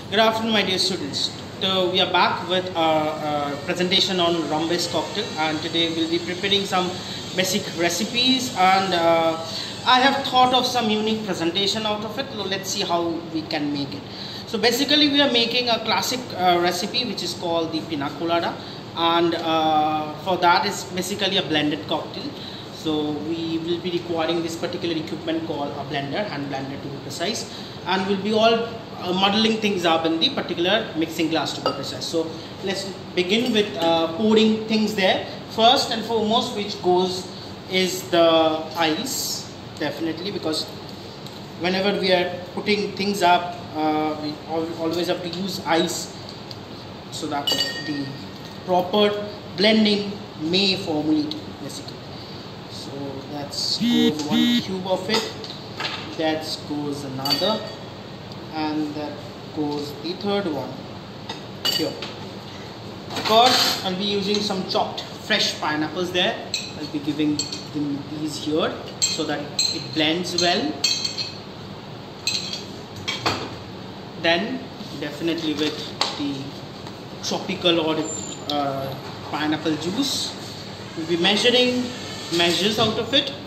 Good afternoon, my dear students. So we are back with our presentation on rum-based cocktail, and today we'll be preparing some basic recipes, and I have thought of some unique presentation out of it. So let's see how we can make it. So basically we are making a classic recipe which is called the pina colada, and for that is basically a blended cocktail. So we will be requiring this particular equipment called a blender, hand blender to be precise, and we'll be all muddling things up in the particular mixing glass to be precise. So let's begin with pouring things there. First and foremost which goes is the ice, definitely, because whenever we are putting things up we always have to use ice so that the proper blending may formulate basically. So that's goes one cube of it, that goes another, and that goes the third one here. Of course I'll be using some chopped fresh pineapples there. I'll be giving them these here so that it blends well. Then definitely with the tropical or pineapple juice, we'll be measuring measures out of it,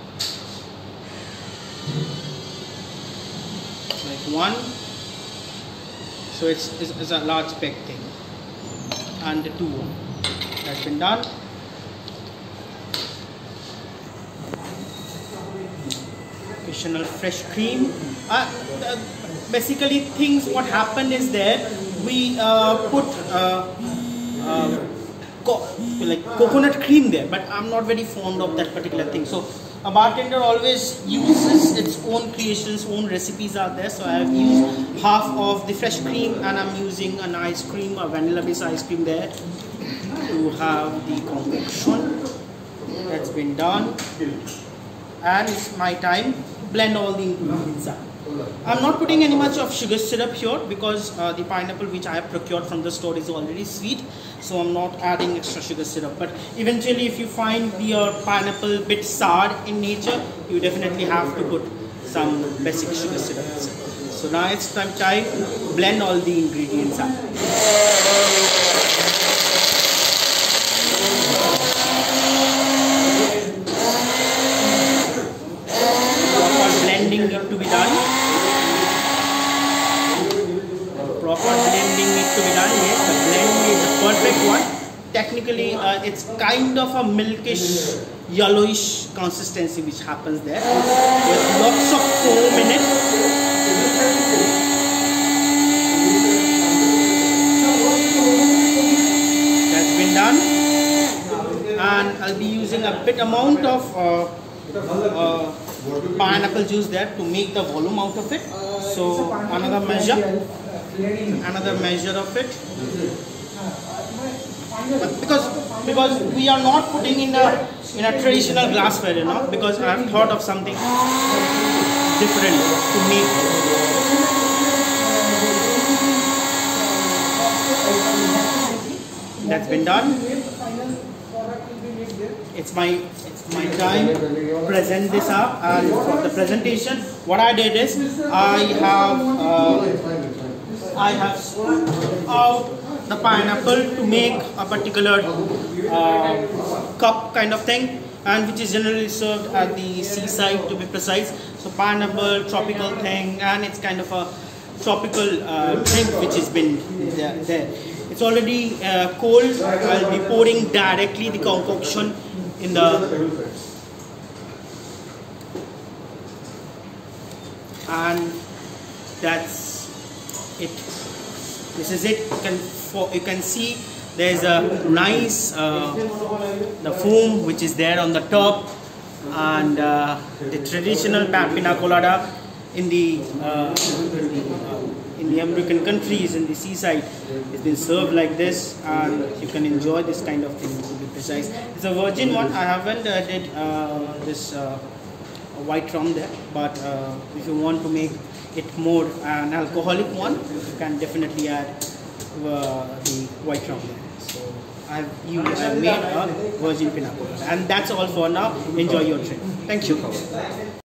like one, so it's a large big thing, and the two that's been done. Occasional fresh cream. Basically things what happened is there we put like coconut cream there, but I'm not very fond of that particular thing. So a bartender always uses its own creations, own recipes are there. So I have used half of the fresh cream, and I'm using an ice cream, a vanilla based ice cream there to have the concoction. That's been done, and it's my time to blend all the ingredients up. I'm not putting any much of sugar syrup here because the pineapple which I have procured from the store is already sweet, so I'm not adding extra sugar syrup. But eventually if you find your pineapple bit sour in nature, you definitely have to put some basic sugar syrup. So now it's time to blend all the ingredients up. Blending need to be done. Proper blending needs to be done. Yes, the blend is the perfect one. Technically, it's kind of a milkish, yellowish consistency which happens there with lots of foam in it. That's been done, and I'll be using a bit amount of pineapple juice there to make the volume out of it. So another measure of it, because we are not putting in a traditional glassware, you know, because I have thought of something different to make. That's been done. It's my time to present this up, and for the presentation what I did is I have scooped out the pineapple to make a particular cup kind of thing, and which is generally served at the seaside to be precise. So pineapple, tropical thing, and it's kind of a tropical drink which has been there. It's already cold. I'll be pouring directly the concoction in the, and that's it. This is it. You can see there's a nice the foam which is there on the top, and the traditional pina colada in the American countries, in the seaside, it's been served like this, and you can enjoy this kind of thing to be precise. It's a virgin one. I haven't did this white rum there, but if you want to make it more an alcoholic one, you can definitely add the white rum there. So I've made a virgin pina colada, and that's all for now. Enjoy your drink. Thank you.